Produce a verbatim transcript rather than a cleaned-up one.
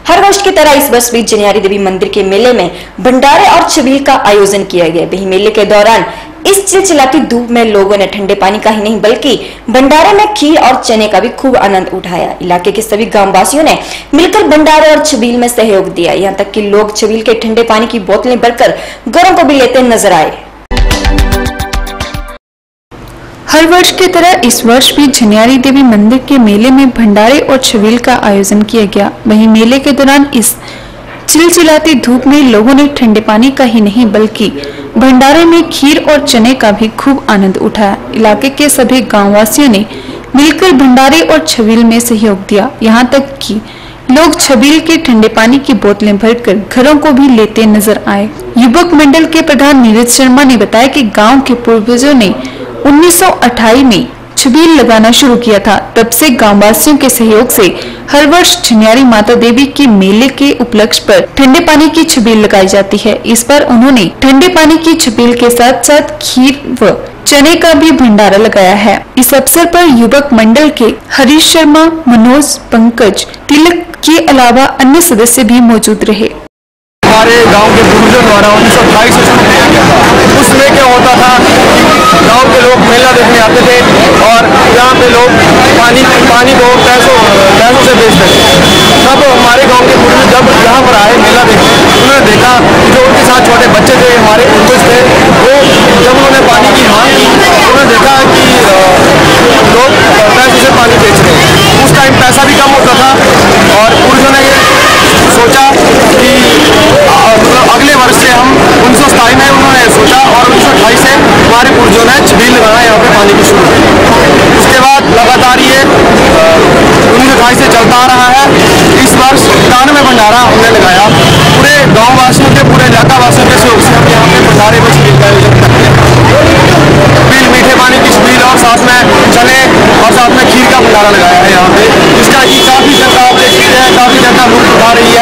हर वर्ष की तरह इस वर्ष भी जनियारी देवी मंदिर के मेले में भंडारे और छबील का आयोजन किया गया। वहीं मेले के दौरान इस चिलचिलाती धूप में लोगों ने ठंडे पानी का ही नहीं बल्कि भंडारे में खीर और चने का भी खूब आनंद उठाया। इलाके के सभी गांव वासियों ने मिलकर भंडारे और छबील में सहयोग दिया। यहां तक कि लोग छबील के ठंडे पानी की बोतलें भरकर घरों को भी लेते नजर आए। हर वर्ष की तरह इस वर्ष भी जनियारी देवी मंदिर के मेले में भंडारे और छबील का आयोजन किया गया। वहीं मेले के दौरान इस चिलचिलाती धूप में लोगों ने ठंडे पानी का ही नहीं बल्कि भंडारे में खीर और चने का भी खूब आनंद उठाया। इलाके के सभी गाँव वासियों ने मिलकर भंडारे और छबील में सहयोग दिया। यहाँ तक कि लोग छबील के ठंडे पानी की बोतलें भरकर घरों को भी लेते नजर आए। युवक मंडल के प्रधान नीरज शर्मा ने बताया कि गांव के पूर्वजों ने उन्नीस सौ अट्ठाईस में छबील लगाना शुरू किया था। तब से गांववासियों के सहयोग से हर वर्ष जनियारी माता देवी के मेले के उपलक्ष्य पर ठंडे पानी की छबील लगाई जाती है। इस बार उन्होंने ठंडे पानी की छबील के साथ साथ खीर व चने का भी भंडारा लगाया है। इस अवसर पर युवक मंडल के हरीश शर्मा, मनोज, पंकज, तिलक के अलावा अन्य सदस्य भी मौजूद रहे। हमारे गांव के पूर्वजों द्वारा उन्नीस सौ अट्ठाईस से शुरू किया गया था। उसमें क्या होता था कि गांव के लोग मेला देखने आते थे और यहाँ पे लोग पानी पानी को पैसों पैसों से बेचते थे। तब हमारे गांव के पूर्वज जब यहाँ पर आए मेला देखने, उन्होंने देखा जो उनके साथ छोटे बच्चे थे, हमारे पूर्वज थे, वो जब उन्होंने पानी की मांग की उन्होंने देखा कि लोग पैसों से पानी बेच रहे हैं। उस टाइम पैसा भी कम होता था और पूर्वजों ने सोचा कि अगले वर्ष से हम उन्नीस सौ सताईस में उन्होंने सोचा और उन्नीस सौ अट्ठाईस से हमारे पूर्वजों ने छबील लगाना यहाँ पे पानी की शुरू की। उसके बाद लगातार ये उन्नीस सौ अट्ठाईस से चलता आ रहा है। इस वर्ष इक्यानवे भंडारा हमने लगाया। पूरे गाँव वासियों के, पूरे इलाका वासियों के सहयोग से हम यहाँ पे भंडारे में छबील का आयोजन करते हैं। छबील मीठे पानी की छबील और साथ में चने और साथ में खीर का भंडारा लगाया है यहाँ पे, जिसका कि काफी जनता आप देख सकते हैं, काफी जनता लुत्फ उठा रही है।